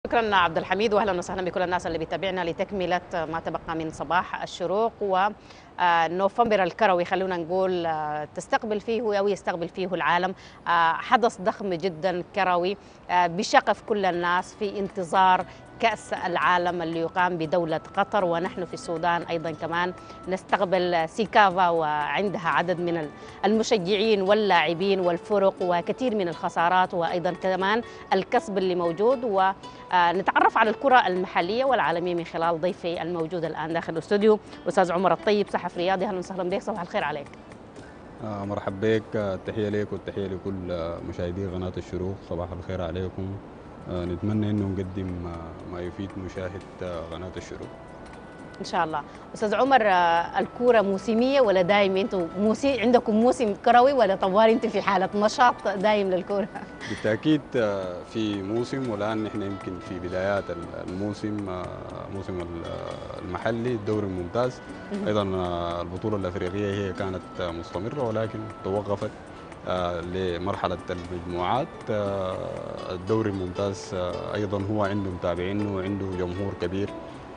شكرا عبد الحميد، واهلا وسهلا بكل الناس اللي بيتابعنا لتكمله ما تبقى من صباح الشروق ونوفمبر الكروي. خلونا نقول تستقبل فيه او يستقبل فيه العالم حدث ضخم جدا كروي بشغف كل الناس في انتظار كأس العالم اللي يقام بدولة قطر. ونحن في السودان أيضا كمان نستقبل سيكافا وعندها عدد من المشجعين واللاعبين والفرق وكثير من الخسارات وأيضا كمان الكسب اللي موجود، ونتعرف على الكرة المحلية والعالمية من خلال ضيفي الموجود الآن داخل الاستوديو أستاذ عمر الطيب، صحفي رياضي. أهلا وسهلا بك، صباح الخير عليك. مرحب بك، التحية لك والتحية لكل مشاهدي قناة الشروق، صباح الخير عليكم. نتمنى انه نقدم ما يفيد مشاهد قناة الشروق ان شاء الله. استاذ عمر، الكوره موسميه ولا دايم انتم عندكم موسم كروي، ولا طوال انت في حاله نشاط دايم للكوره؟ بالتأكيد في موسم، والآن نحن يمكن في بدايات الموسم، موسم المحلي الدوري الممتاز. أيضا البطولة الأفريقية هي كانت مستمرة ولكن توقفت لمرحلة المجموعات. الدوري الممتاز أيضا هو عنده متابعين وعنده جمهور كبير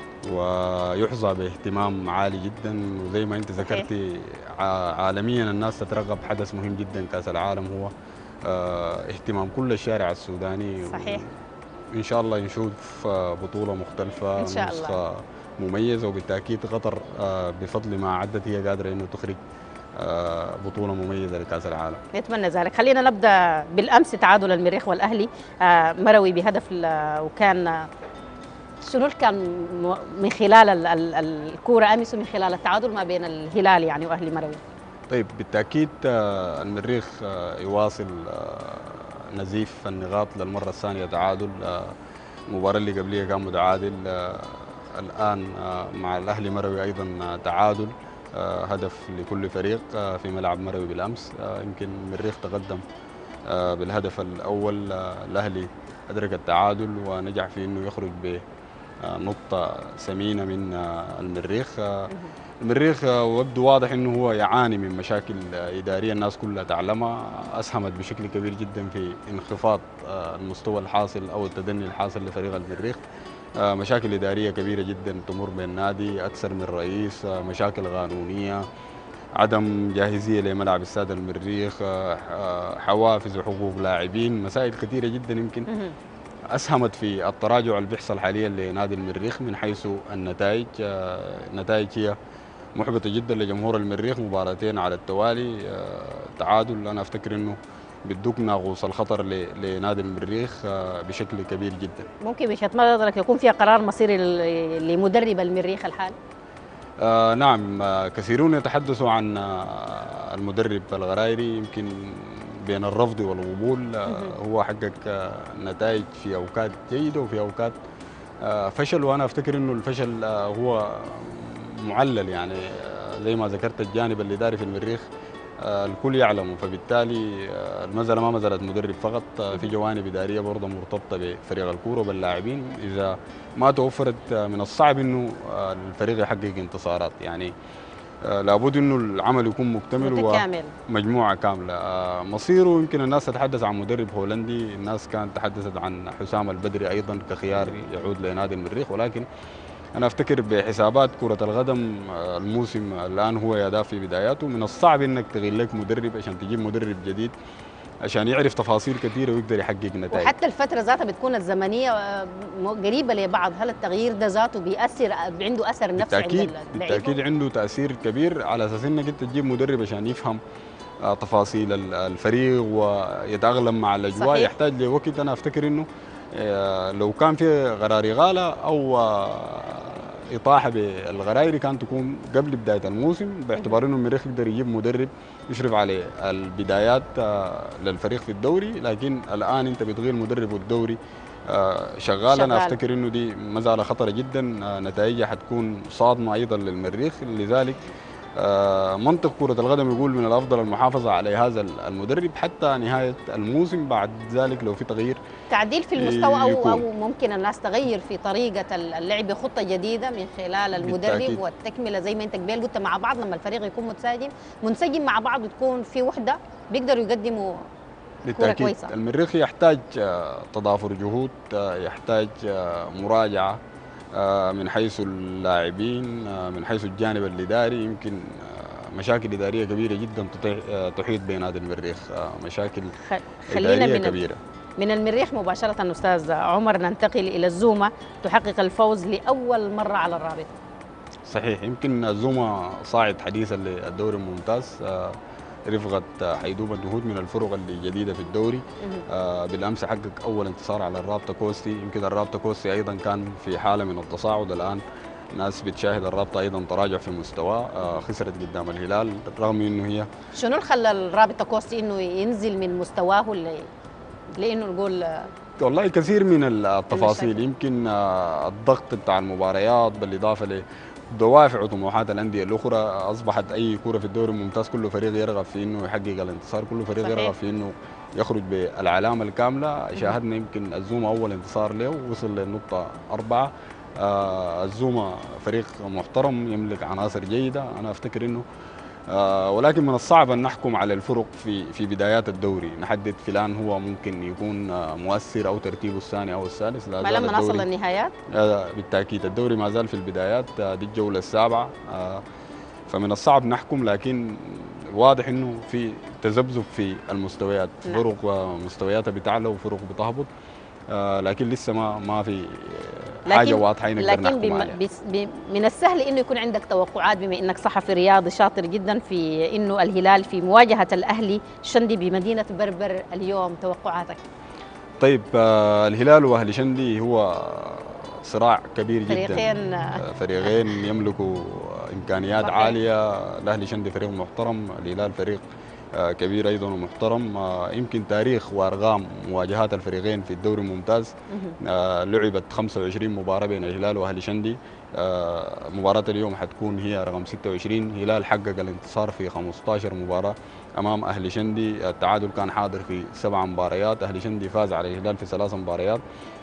ويحظى باهتمام عالي جدا، وزي ما انت ذكرتي عالميا الناس تترقب حدث مهم جدا كأس العالم، هو اهتمام كل الشارع السوداني. صحيح. ان شاء الله نشوف بطولة مختلفة، ان شاء الله نسخة مميزة، وبالتأكيد قطر بفضل ما عدت هي قادرة انه تخرج بطولة مميزة لكأس العالم. نتمنى ذلك. خلينا نبدا بالامس، تعادل المريخ والاهلي مروي بهدف، وكان شنو كان من خلال الكوره امس ومن خلال التعادل ما بين الهلال يعني واهلي مروي؟ طيب بالتأكيد المريخ يواصل نزيف النقاط للمرة الثانية، تعادل. المباراة اللي قبليها كان متعادل، الآن مع الأهلي مروي أيضا تعادل، هدف لكل فريق في ملعب مروي بالأمس. يمكن المريخ تقدم بالهدف الأول، الأهلي أدرك التعادل ونجح في أنه يخرج بنقطة ثمينة من المريخ. المريخ ويبدو واضح انه هو يعاني من مشاكل اداريه الناس كلها تعلمها، اسهمت بشكل كبير جدا في انخفاض المستوى الحاصل او التدني الحاصل لفريق المريخ. مشاكل اداريه كبيره جدا تمر بالنادي، اكثر من رئيس، مشاكل قانونيه، عدم جاهزيه لملعب استاد المريخ، حوافز وحقوق لاعبين، مسائل كثيره جدا يمكن أسهمت في التراجع اللي بيحصل حاليا لنادي المريخ من حيث النتائج. النتائج هي محبطة جدا لجمهور المريخ، مباراتين على التوالي تعادل. أنا أفتكر أنه بتدوك ناقوس الخطر لنادي المريخ بشكل كبير جدا. ممكن بوجهة نظرك يكون فيها قرار مصيري لمدرب المريخ الحالي؟ نعم، كثيرون يتحدثوا عن المدرب الغرايري، يمكن بين الرفض والقبول. هو حقق نتائج في أوقات جيدة وفي أوقات فشل، وأنا أفتكر أنه الفشل هو معلل، يعني زي ما ذكرت الجانب الإداري في المريخ الكل يعلمه، فبالتالي المسألة ما مسألة مدرب فقط، في جوانب إدارية برضه مرتبطة بفريق الكورة وباللاعبين. إذا ما توفرت من الصعب إنه الفريق يحقق انتصارات، يعني لابد إنه العمل يكون مكتمل متكامل، ومجموعة كاملة. مصيره يمكن الناس تتحدث عن مدرب هولندي، الناس كانت تحدثت عن حسام البدري أيضا كخيار يعود لنادي المريخ، ولكن أنا أفتكر بحسابات كرة القدم الموسم الآن هو يداه في بداياته، من الصعب إنك تغير لك مدرب عشان تجيب مدرب جديد عشان يعرف تفاصيل كثيرة ويقدر يحقق نتائج. وحتى الفترة ذاتها بتكون الزمنية قريبة لبعض. هل التغيير ده ذاته بيأثر، عنده أثر نفسي عند اللعيبة؟ بالتأكيد عنده تأثير كبير، على أساس إنك أنت تجيب مدرب عشان يفهم تفاصيل الفريق ويتأقلم مع الأجواء. صحيح. يحتاج لوقت. أنا أفتكر إنه لو كان في قرار إغالة أو إطاحة بالغرايري كانت تكون قبل بداية الموسم، باعتبار إنه المريخ يقدر يجيب مدرب يشرف على البدايات للفريق في الدوري، لكن الآن أنت بتغير مدرب والدوري شغال. أنا أفتكر إنه دي مسألة خطرة جدا، نتائجها حتكون صادمة أيضا للمريخ. لذلك منطق كرة القدم يقول من الأفضل المحافظة على هذا المدرب حتى نهاية الموسم، بعد ذلك لو في تغيير تعديل في المستوى أو ممكن الناس تغير في طريقة اللعب بخطة جديدة من خلال المدرب. بالتأكيد. والتكملة زي ما أنت قبل قلت مع بعض، لما الفريق يكون منسجم مع بعض وتكون في وحدة بيقدروا يقدموا كوره بالتأكيد كويسه. المريخ يحتاج تضافر جهود، يحتاج مراجعة من حيث اللاعبين، من حيث الجانب الإداري. يمكن مشاكل إدارية كبيرة جدا تحيط بين نادي المريخ، مشاكل خلينا إدارية كبيرة. من المريخ مباشره استاذ عمر ننتقل الى الزومه تحقق الفوز لاول مره على الرابط. صحيح، يمكن الزوما صاعد حديثا للدوري الممتاز، رفقة حيدوب النهوض من الفرق اللي جديدة في الدوري. بالأمس حقق أول انتصار على الرابطة كوستي. يمكن الرابطة كوستي أيضا كان في حالة من التصاعد، الآن ناس بتشاهد الرابطة أيضا تراجع في مستواه، خسرت قدام الهلال رغم أنه هي شنو اللي خلى الرابطه كوستي انه ينزل من مستواه لانه نقول والله كثير من التفاصيل. المشاكل. يمكن الضغط بتاع المباريات بالإضافة دوافع وطموحات الأندية الأخرى. أصبحت أي كرة في الدوري الممتاز كل فريق يرغب في إنه يحقق الانتصار، كل فريق صحيح. يرغب في إنه يخرج بالعلامة الكاملة. شاهدنا يمكن الزوما أول انتصار له وصل للنقطة 4. الزوما فريق محترم يملك عناصر جيدة، أنا أفتكر إنه ولكن من الصعب أن نحكم على الفرق في بدايات الدوري، نحدد فلان هو ممكن يكون مؤثر أو ترتيبه الثاني أو الثالث. لا ما زال لما نصل الدوري للنهايات. بالتأكيد الدوري ما زال في البدايات، دي الجولة السابعة، فمن الصعب نحكم، لكن واضح انه في تذبذب في المستويات. نعم. فرق مستوياتها بتعلى وفرق بتهبط، لكن لسه ما في حاجه واضحه نقدر لكن نحكم عليها. من السهل انه يكون عندك توقعات بما انك صحفي رياضي شاطر جدا في انه الهلال في مواجهه الاهلي شندي بمدينه بربر اليوم، توقعاتك؟ طيب، الهلال واهلي شندي هو صراع كبير جدا، فريقين يملكوا امكانيات صحيح. عاليه. الاهلي شندي فريق محترم، الهلال فريق كبير ايضا ومحترم. يمكن تاريخ وارقام مواجهات الفريقين في الدوري الممتاز، لعبت 25 مباراه بين الهلال واهلي شندي. مباراه اليوم حتكون هي رقم 26. الهلال حقق الانتصار في 15 مباراه امام اهلي شندي، التعادل كان حاضر في 7 مباريات، اهلي شندي فاز على الهلال في 3 مباريات.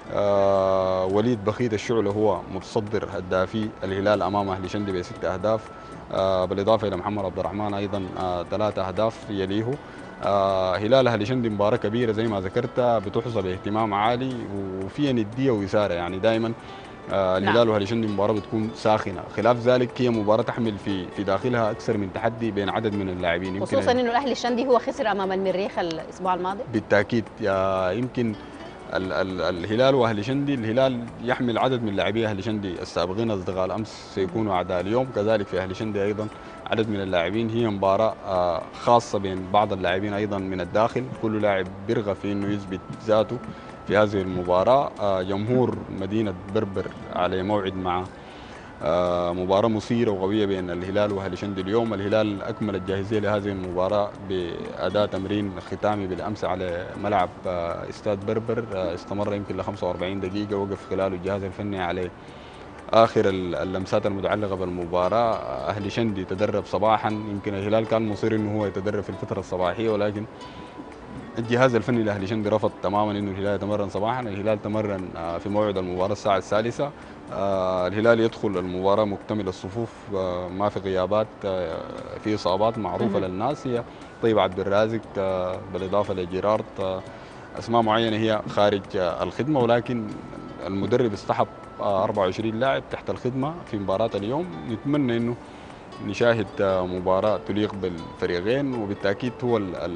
وليد بخيت الشعلة هو متصدر هدافي الهلال امام اهلي شندي ب6 اهداف، بالاضافه الى محمد عبد الرحمن ايضا 3 اهداف يليه. هلال اهلي شندي مباراه كبيره زي ما ذكرت، بتحظى باهتمام عالي وفيها نديه وإثارة، يعني دائما الهلال واهلي شندي مباراه بتكون ساخنه. خلاف ذلك هي مباراه تحمل في داخلها اكثر من تحدي بين عدد من اللاعبين، خصوصا انه الاهلي الشندي هو خسر امام المريخ الاسبوع الماضي. بالتاكيد يمكن الهلال واهلي شندي، الهلال يحمل عدد من لاعبي اهلي شندي السابقين اصدقاء الامس سيكونوا اعداء اليوم، كذلك في اهلي شندي ايضا عدد من اللاعبين. هي مباراه خاصه بين بعض اللاعبين ايضا من الداخل، كل لاعب بيرغب في انه يثبت ذاته في هذه المباراه. جمهور مدينه بربر على موعد مع مباراة مثيرة وقوية بين الهلال وأهلي شندي اليوم. الهلال أكمل الجاهزية لهذه المباراة بأداء تمرين ختامي بالأمس على ملعب استاد بربر، استمر يمكن ل 45 دقيقة، وقف خلاله الجهاز الفني على آخر اللمسات المتعلقة بالمباراة. أهلي شندي تدرب صباحا، يمكن الهلال كان مصر أنه هو يتدرب في الفترة الصباحية، ولكن الجهاز الفني لاهلي شندي رفض تماما انه الهلال يتمرن صباحا. الهلال تمرن في موعد المباراه الساعه الثالثه. الهلال يدخل المباراه مكتمل الصفوف، ما في غيابات، في اصابات معروفه للناس، هي طيب عبد الرازق بالاضافه لجيرارد، اسماء معينه هي خارج الخدمه، ولكن المدرب استحب 24 لاعب تحت الخدمه في مباراه اليوم. نتمنى انه نشاهد مباراة تليق بالفريقين، وبالتأكيد هو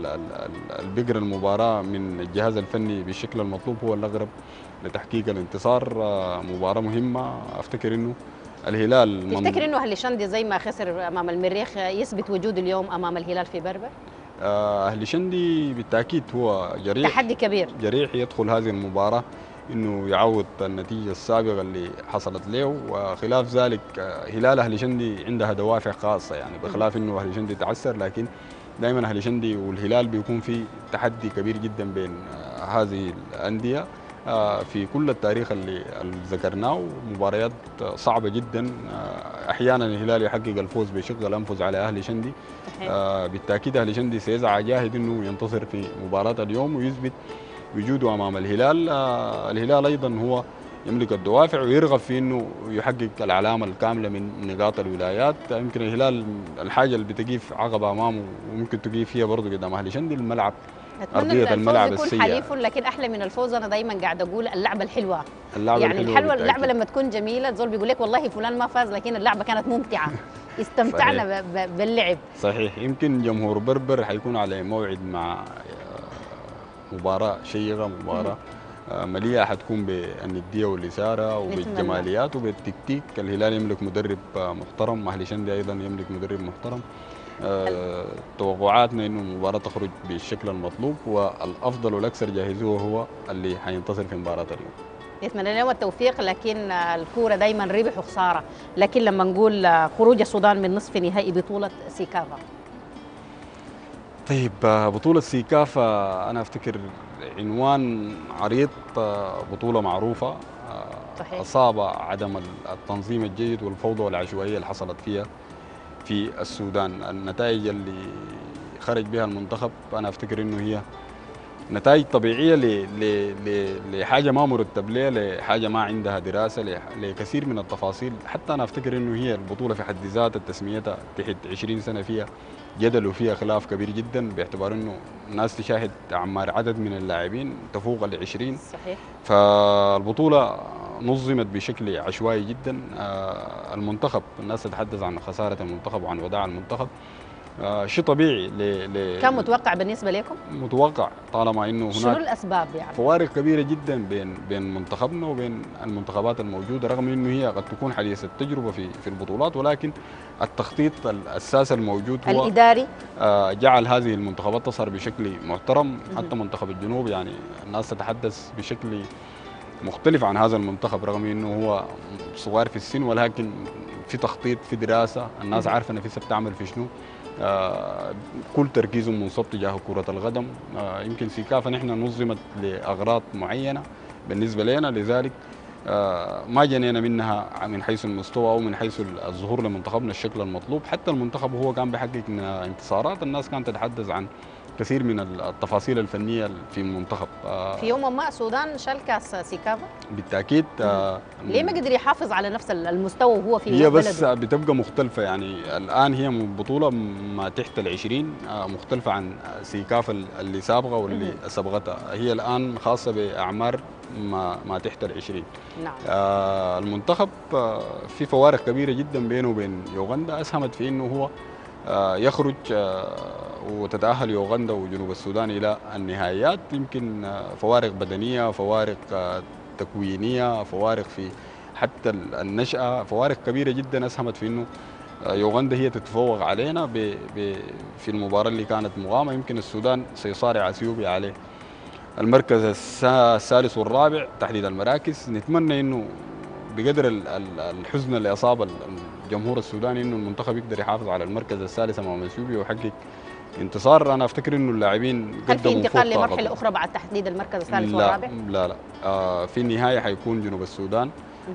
البقر المباراة من الجهاز الفني بالشكل المطلوب هو الأقرب لتحقيق الانتصار. مباراة مهمة، أفتكر إنه الهلال تفتكر إنه أهلي شندي زي ما خسر أمام المريخ يثبت وجود اليوم أمام الهلال في بربر؟ أهلي شندي بالتأكيد هو جريح، تحدي كبير، جريح يدخل هذه المباراة انه يعوض النتيجه السابقه اللي حصلت له. وخلاف ذلك هلال اهلي شندي عندها دوافع خاصه، يعني بخلاف انه اهلي شندي تعثر، لكن دائما اهلي شندي والهلال بيكون في تحدي كبير جدا بين هذه الانديه في كل التاريخ اللي ذكرناه. مباريات صعبه جدا، احيانا الهلال يحقق الفوز بشق الانفس على اهلي شندي. بالتاكيد اهلي شندي سيسعى جاهد انه ينتصر في مباراه اليوم ويثبت وجوده امام الهلال. الهلال ايضا هو يملك الدوافع ويرغب في انه يحقق العلامه الكامله من نقاط الولايات. يمكن الهلال الحاجه اللي بتقيف عقبه امامه وممكن تقيف فيها برضه قدام اهلي شندي الملعب اتمنى ارضيه الفوز الملعب يكون السيئه. حليف، لكن احلى من الفوز انا دايما قاعد اقول اللعبه الحلوه. اللعبه يعني الحلوه الحلوه اللعبه بالتاكيد. لما تكون جميله زول بيقول لك والله فلان ما فاز لكن اللعبه كانت ممتعه، صحيح استمتعنا باللعب. صحيح. يمكن جمهور بربر حيكون على موعد مع مباراة شيقة، مباراة مليئة، حتكون بالندية والإثارة وبالجماليات وبالتكتيك. الهلال يملك مدرب محترم، أهلي شندي أيضا يملك مدرب محترم. توقعاتنا إنه المباراة تخرج بالشكل المطلوب، والأفضل والأكثر جاهزوه هو اللي حينتصر في مباراة اليوم. نتمنى لهم التوفيق، لكن الكوره دايما ربح وخساره. لكن لما نقول خروج السودان من نصف نهائي بطوله سيكافا. طيب بطولة سيكافا أنا أفتكر عنوان عريض، بطولة معروفة. صحيح. أصاب عدم التنظيم الجيد والفوضى والعشوائية اللي حصلت فيها في السودان. النتائج اللي خرج بها المنتخب أنا أفتكر إنه هي نتائج طبيعية لحاجة ما مرتب لها، لحاجة ما عندها دراسة، لكثير من التفاصيل. حتى أنا أفتكر إنه هي البطولة في حد ذاتها تسميتها تحت 20 سنة فيها جدل وفيها خلاف كبير جدا، باعتبار إنه الناس تشاهد أعمار عدد من اللاعبين تفوق ال 20. صحيح. فالبطولة نظمت بشكل عشوائي جدا. المنتخب، الناس تتحدث عن خسارة المنتخب وعن وداع المنتخب، شيء طبيعي. كان متوقع بالنسبه لكم؟ متوقع، طالما انه شنو هناك الاسباب يعني؟ فوارق كبيره جدا بين منتخبنا وبين المنتخبات الموجوده، رغم انه هي قد تكون حديثه التجربه في البطولات، ولكن التخطيط الاساسي الموجود هو الاداري جعل هذه المنتخبات تظهر بشكل محترم. حتى منتخب الجنوب يعني الناس تتحدث بشكل مختلف عن هذا المنتخب، رغم انه هو صغير في السن، ولكن في تخطيط، في دراسه، الناس عارفه نفسها بتعمل في شنو. كل تركيزهم منصب تجاه كرة القدم. يمكن سيكافا نحن نظمت لأغراض معينة بالنسبة لنا، لذلك ما جنينا منها من حيث المستوى أو من حيث الظهور لمنتخبنا الشكل المطلوب. حتى المنتخب وهو كان بيحقق انتصارات، الناس كانت تتحدث عن كثير من التفاصيل الفنية في المنتخب. في يوم ما السودان شال كاس سيكافا بالتأكيد. ليه ما قدر يحافظ على نفس المستوى وهو في هي بس بلده؟ بتبقى مختلفة يعني. الآن هي بطولة ما تحت ال20، مختلفة عن سيكافا اللي سابقة واللي سبقتها. هي الآن خاصة بأعمار ما تحت ال20. نعم. المنتخب في فوارق كبيرة جدا بينه وبين يوغندا، أسهمت في أنه هو يخرج وتتأهل يوغندا وجنوب السودان إلى النهائيات. يمكن فوارق بدنية، فوارق تكوينية، فوارق في حتى النشأة، فوارق كبيرة جدا أسهمت في أنه يوغندا هي تتفوق علينا في المباراة اللي كانت مغامة. يمكن السودان سيصارع اثيوبيا عليه المركز الثالث والرابع تحديد المراكز. نتمنى انه بقدر الحزن اللي اصاب الجمهور السوداني انه المنتخب يقدر يحافظ على المركز الثالث امام اثيوبيا ويحقق انتصار. انا افتكر انه اللاعبين هل في قدموا انتقال فوق لمرحله طاقتهم. اخرى بعد تحديد المركز الثالث لا والرابع؟ لا في النهاية حيكون جنوب السودان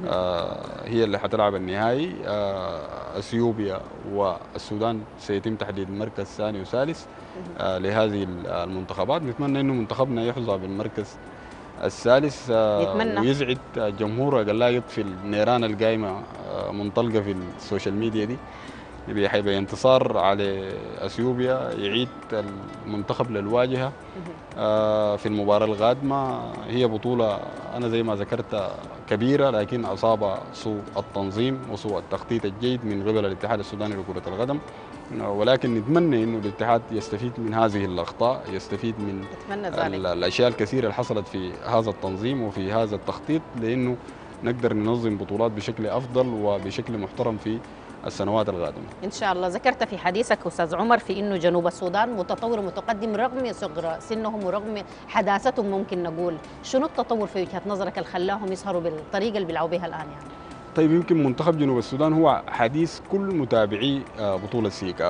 هي اللي حتلعب النهائي. اثيوبيا والسودان سيتم تحديد المركز الثاني والثالث لهذه المنتخبات. نتمنى انه منتخبنا يحظى بالمركز الثالث نتمنى. ويسعد الجمهور. قال لا يطفي النيران القايمه منطلقه في السوشيال ميديا دي بانتصار على اثيوبيا، يعيد المنتخب للواجهه في المباراه القادمه. هي بطوله انا زي ما ذكرت كبيره، لكن اصاب سوء التنظيم وسوء التخطيط الجيد من قبل الاتحاد السوداني لكره القدم، ولكن نتمنى انه الاتحاد يستفيد من هذه الاخطاء، يستفيد من الاشياء الكثيره اللي حصلت في هذا التنظيم وفي هذا التخطيط، لانه نقدر ننظم بطولات بشكل افضل وبشكل محترم في السنوات القادمه. ان شاء الله. ذكرت في حديثك استاذ عمر في انه جنوب السودان متطور ومتقدم رغم صغر سنهم ورغم حداثتهم. ممكن نقول شنو التطور في وجهه نظرك اللي خلاهم يظهروا بالطريقه اللي بيلعبوا بها الان يعني؟ طيب يمكن منتخب جنوب السودان هو حديث كل متابعي بطولة سيكاف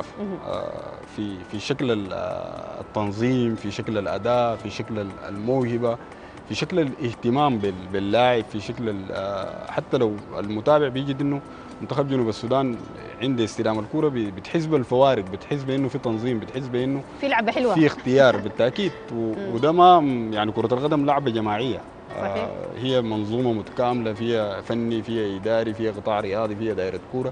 في شكل التنظيم، في شكل الأداء، في شكل الموهبة، في شكل الاهتمام باللاعب، في شكل حتى لو المتابع بيجد انه منتخب جنوب السودان عند استلام الكرة بتحس بالفوارق، بتحس بانه في تنظيم، بتحس بانه في لعبة حلوة، في اختيار بالتأكيد. وده ما يعني كرة القدم لعبة جماعية. صحيح. هي منظومة متكاملة، فيها فني، فيها إداري، فيها قطاع رياضي، فيها دائرة كورة.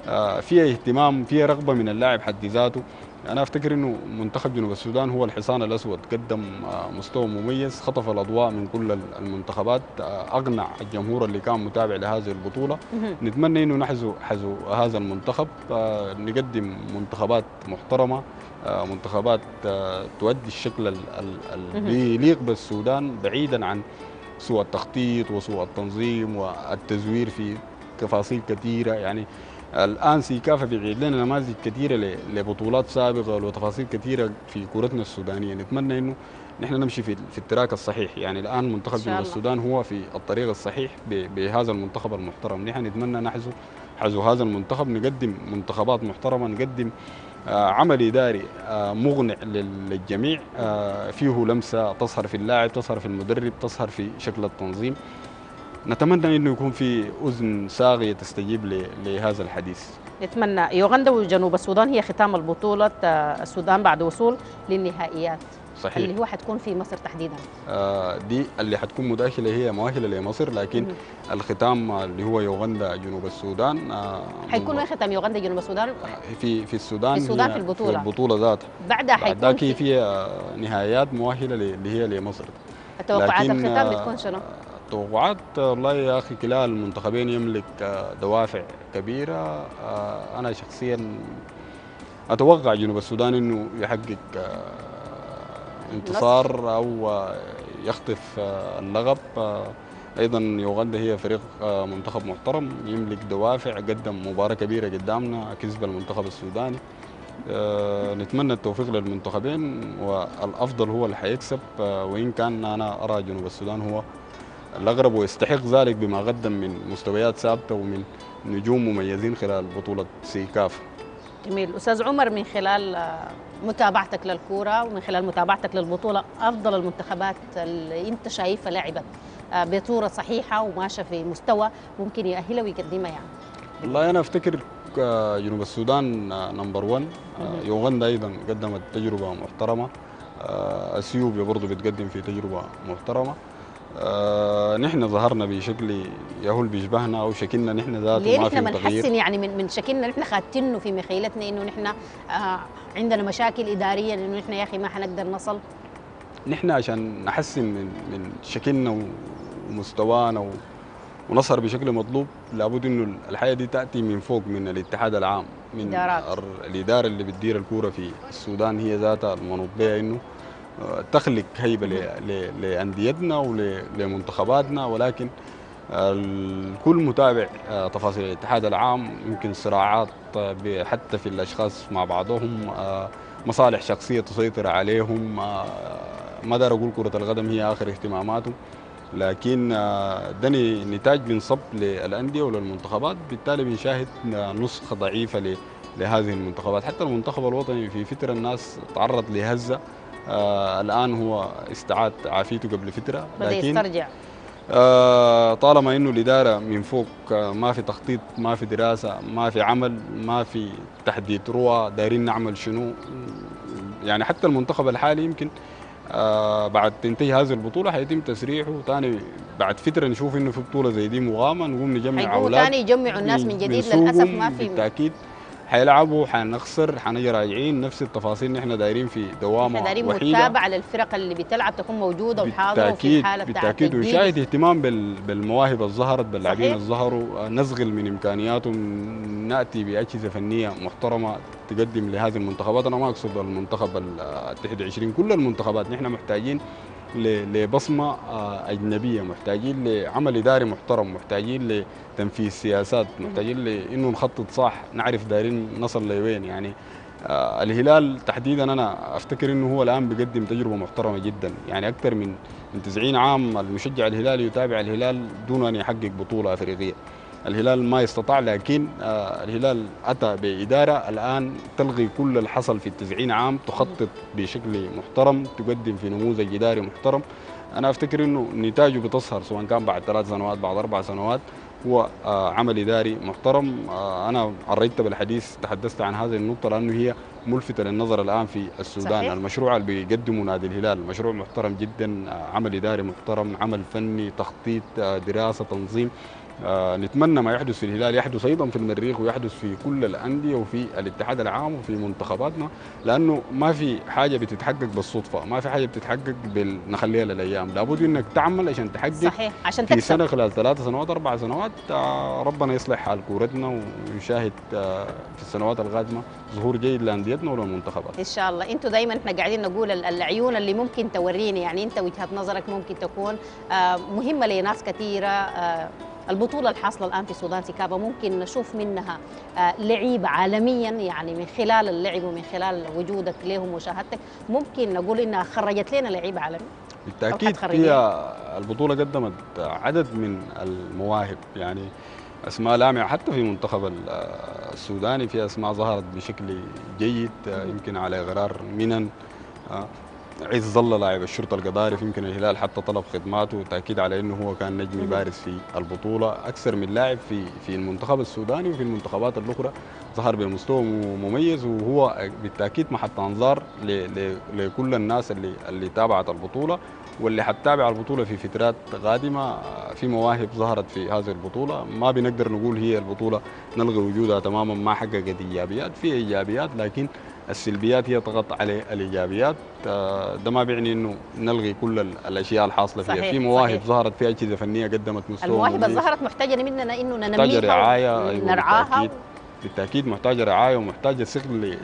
فيها اهتمام، فيها رغبه من اللاعب حد ذاته. انا افتكر انه منتخب جنوب السودان هو الحصان الاسود، قدم مستوى مميز، خطف الاضواء من كل المنتخبات، اقنع الجمهور اللي كان متابع لهذه البطوله. نتمنى انه حزو هذا المنتخب، نقدم منتخبات محترمه، منتخبات تؤدي الشكل اللي يليق بالسودان، بعيدا عن سوء التخطيط وسوء التنظيم والتزوير في تفاصيل كثيره. يعني الان سيكافا بيعيد لنا نماذج كثيره لبطولات سابقه وتفاصيل كثيره في كورتنا السودانيه. نتمنى انه نحن نمشي في التراك الصحيح. يعني الان منتخب جنوب السودان هو في الطريق الصحيح بهذا المنتخب المحترم. نحن نتمنى حزو هذا المنتخب، نقدم منتخبات محترمه، نقدم عمل اداري مقنع للجميع، فيه لمسه تظهر في اللاعب، تظهر في المدرب، تظهر في شكل التنظيم. نتمنى انه يكون في اذن صاغيه تستجيب لهذا الحديث. نتمنى. يوغندا وجنوب السودان هي ختام البطولة، السودان بعد وصول للنهائيات. صحيح. اللي هو حتكون في مصر تحديدا. دي اللي حتكون مؤهله، هي مؤهله لمصر، لكن الختام اللي هو يوغندا جنوب السودان حيكون وين ختام يوغندا جنوب السودان؟ في السودان. في البطولة. في البطوله ذاتها. بعدها حيكون في نهايات مؤهله اللي هي لمصر. التوقعات الختام بتكون شنو؟ توقعات والله يا اخي كلا المنتخبين يملك دوافع كبيره. انا شخصيا اتوقع جنوب السودان انه يحقق انتصار او يخطف اللقب. ايضا يوغندا هي فريق منتخب محترم يملك دوافع، قدم مباراه كبيره قدامنا، كسب المنتخب السوداني. نتمنى التوفيق للمنتخبين، والافضل هو اللي حيكسب، وان كان انا ارى جنوب السودان هو الاقرب ويستحق ذلك بما قدم من مستويات ثابته ومن نجوم مميزين خلال بطوله سيكاف. جميل. استاذ عمر، من خلال متابعتك للكوره ومن خلال متابعتك للبطوله، افضل المنتخبات اللي انت شايفها لعبت بصوره صحيحه وماشيه في مستوى ممكن يأهلها ويقدمها يعني؟ والله انا افتكر جنوب السودان نمبر 1. يوغندا ايضا قدمت تجربه محترمه. اثيوبيا برضه بتقدم في تجربه محترمه. نحن ظهرنا بشكل يهول بيشبهنا او شكلنا نحن ذاته ليه ما في نحن تغيير. بنحسن يعني من شكلنا نحن خاتينه في مخيلتنا انه نحن عندنا مشاكل اداريا، انه نحن يا اخي ما حنقدر نصل؟ نحن عشان نحسن من شكلنا ومستوانا ونظهر بشكل مطلوب، لابد انه الحياه دي تاتي من فوق، من الاتحاد العام، من الاداره اللي بتدير الكوره في السودان، هي ذاتها المنوط بها انه تخلق هيبه لانديتنا ولمنتخباتنا. ولكن الكل متابع تفاصيل الاتحاد العام، يمكن صراعات حتى في الاشخاص مع بعضهم، مصالح شخصيه تسيطر عليهم. ما دار اقول كره القدم هي اخر اهتماماتهم، لكن ده نتاج بينصب للانديه وللمنتخبات. بالتالي بنشاهد نسخه ضعيفه لهذه المنتخبات. حتى المنتخب الوطني في فتره الناس تعرض لهزه، الآن هو استعاد عافيته قبل فترة، بدأ يسترجع. طالما إنه الإدارة من فوق ما في تخطيط، ما في دراسة، ما في عمل، ما في تحديد رؤى، دايرين نعمل شنو. يعني حتى المنتخب الحالي يمكن بعد تنتهي هذه البطولة حيتم تسريحه ثاني بعد فترة، نشوف إنه في بطولة زي دي مغامة، نقوم نجمع أولاد ثاني يجمعوا الناس من جديد. للأسف ما في. بالتأكيد حيلعبوا، حنخسر، حنجي راجعين نفس التفاصيل. نحن دايرين في دوامه وحيده، دايرين متابعه للفرق اللي بتلعب تكون موجوده وحاضره وفي حاله بالتاكيد. ونشاهد اهتمام بالمواهب الظهرت، باللاعبين الظهروا، نزغل من امكانياتهم، ناتي باجهزه فنيه محترمه تقدم لهذه المنتخبات. انا ما اقصد المنتخب ال 21، كل المنتخبات نحن محتاجين لبصمه اجنبيه، محتاجين لعمل اداري محترم، محتاجين لتنفيذ سياسات، محتاجين لانه نخطط صح، نعرف دايرين نصل لوين. يعني الهلال تحديدا انا افتكر انه هو الان بيقدم تجربه محترمه جدا. يعني اكثر من 90 عام المشجع الهلالي يتابع الهلال دون ان يحقق بطوله افريقيه. الهلال ما استطاع، لكن الهلال أتى بإدارة الآن تلغي كل اللي حصل في 90 عام، تخطط بشكل محترم، تقدم في نموذج إداري محترم. أنا أفتكر أنه نتاجه بتظهر سواء كان بعد 3 سنوات بعد 4 سنوات، هو عمل إداري محترم. أنا عريت بالحديث، تحدثت عن هذه النقطة لأنه هي ملفتة للنظر الآن في السودان. صحيح. المشروع اللي بيقدمه نادي الهلال مشروع محترم جدا، عمل إداري محترم، عمل فني، تخطيط، دراسة، تنظيم. نتمنى ما يحدث في الهلال يحدث ايضا في المريخ ويحدث في كل الانديه وفي الاتحاد العام وفي منتخباتنا، لانه ما في حاجه بتتحقق بالصدفه، ما في حاجه بتتحقق نخليها للايام، لابد انك تعمل عشان تحقق صحيح عشان في تكسب. سنه خلال 3 سنوات 4 سنوات. ربنا يصلح حال كورتنا ونشاهد في السنوات القادمه ظهور جيد لانديتنا وللمنتخبات ان شاء الله. انتوا دايما احنا قاعدين نقول العيون اللي ممكن توريني، يعني انت وجهه نظرك ممكن تكون مهمه لناس كثيره. البطوله الحاصله الان في السودان سيكابا ممكن نشوف منها لعيبه عالميا، يعني من خلال اللعب ومن خلال وجودك لهم ومشاهدتك ممكن نقول انها خرجت لنا لعيبه عالمي. بالتاكيد. هي البطوله قدمت عدد من المواهب، يعني اسماء لامعه حتى في منتخب السوداني، في اسماء ظهرت بشكل جيد يمكن على غرار منن. عز الله لاعب الشرطه القضارف، يمكن الهلال حتى طلب خدماته، تاكيد على انه هو كان نجم بارز في البطوله، اكثر من لاعب في المنتخب السوداني وفي المنتخبات الاخرى ظهر بمستوى مميز، وهو بالتاكيد محط انظار لكل الناس اللي تابعت البطوله واللي حتتابع البطوله في فترات قادمه. في مواهب ظهرت في هذه البطوله، ما بنقدر نقول هي البطوله نلغي وجودها تماما، ما حققت ايجابيات، في ايجابيات لكن السلبيات هي تغطى على الايجابيات. ده ما بيعني انه نلغي كل الاشياء الحاصله فيها. صحيح في مواهب صحيح. ظهرت، في اجهزه فنيه قدمت مستوى المواهب اللي مميز. ظهرت محتاجه مننا انه محتاجه ننميها رعايه، ونرعاها. بالتاكيد بالتاكيد محتاجه رعايه ومحتاجه ثقل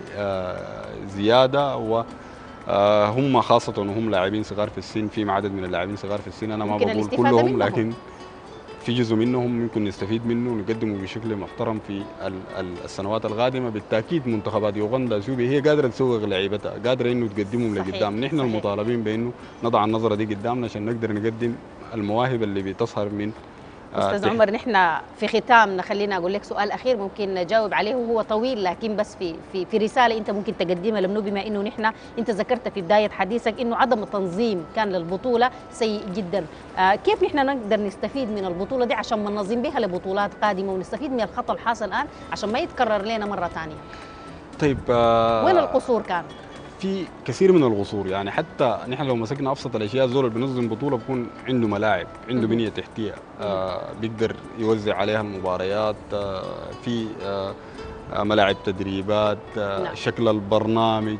زياده، و هم خاصة وهم لاعبين صغار في السن، في عدد من اللاعبين صغار في السن، أنا ما بقول كلهم لكن في جزء منهم ممكن نستفيد منه ونقدمه بشكل محترم في السنوات القادمة. بالتأكيد منتخبات يوغندا اثيوبيا هي قادرة تسوق لعيبتها، قادرة إنه تقدمهم لقدام، نحن المطالبين بإنه نضع النظرة دي قدامنا عشان نقدر نقدم المواهب اللي بتظهر من استاذ عمر. نحن في ختامنا خلينا اقول لك سؤال اخير ممكن نجاوب عليه وهو طويل، لكن بس في رساله انت ممكن تقدمها لمنو، بما انه نحن انت ذكرت في بدايه حديثك انه عدم التنظيم كان للبطوله سيء جدا. كيف نحن نقدر نستفيد من البطوله دي عشان ما ننظم بها لبطولات قادمه ونستفيد من الخطا الحاصل الان عشان ما يتكرر لنا مره ثانيه؟ طيب وين القصور كان؟ في كثير من القصور، يعني حتى نحن لو مسكنا ابسط الاشياء، الزول اللي بينظم بطوله بيكون عنده ملاعب، عنده بنيه تحتيه، بيقدر يوزع عليها المباريات، في ملاعب تدريبات، شكل البرنامج،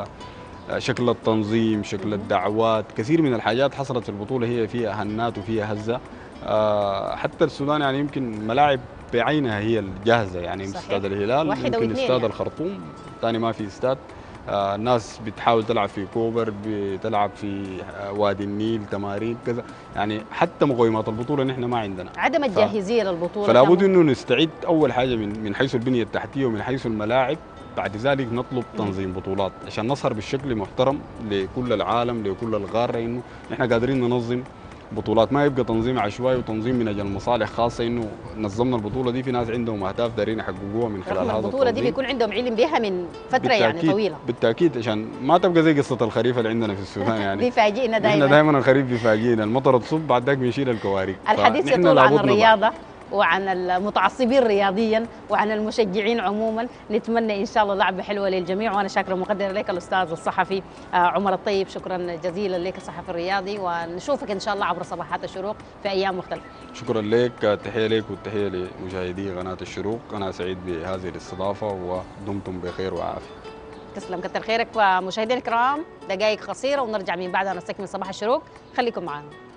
شكل التنظيم، شكل الدعوات، كثير من الحاجات حصلت في البطوله هي فيها هنات وفيها هزه. حتى السودان يعني يمكن ملاعب بعينها هي الجاهزه، يعني استاد الهلال، يمكن استاد يعني الخرطوم ثاني ما في استاد. الناس بتحاول تلعب في كوبر، بتلعب في وادي النيل، تمارين كذا، يعني حتى مقومات البطوله نحن ما عندنا، عدم الجاهزيه للبطوله. فلا بد انه نستعد اول حاجه من حيث البنيه التحتيه ومن حيث الملاعب، بعد ذلك نطلب تنظيم بطولات عشان نظهر بشكل محترم لكل العالم لكل القاره انه نحن قادرين ننظم بطولات، ما يبقى تنظيم عشوائي وتنظيم من اجل مصالح خاصه، انه نظمنا البطوله دي في ناس عندهم اهداف دايرين يحققوها من خلال هذا البطوله دي بيكون عندهم علم بها من فتره يعني طويله. بالتاكيد عشان ما تبقى زي قصه الخريف اللي عندنا في السودان يعني بيفاجئنا دائما، احنا دائما الخريف بيفاجئنا، المطر تصب بعد ذاك بنشيل الكوارث. الحديث يطول عن الرياضه وعن المتعصبين رياضيا وعن المشجعين عموما. نتمنى ان شاء الله لعبه حلوه للجميع، وانا شاكره ومقدره لك الاستاذ الصحفي عمر الطيب، شكرا جزيلا لك الصحفي الرياضي، ونشوفك ان شاء الله عبر صباحات الشروق في ايام مختلفه. شكرا لك، تحيه لك والتحيه لمشاهدي قناه الشروق، انا سعيد بهذه الاستضافه ودمتم بخير وعافيه. تسلم، كتر خيرك. ومشاهدينا الكرام دقائق قصيره ونرجع من بعدها نستكمل صباح الشروق، خليكم معنا.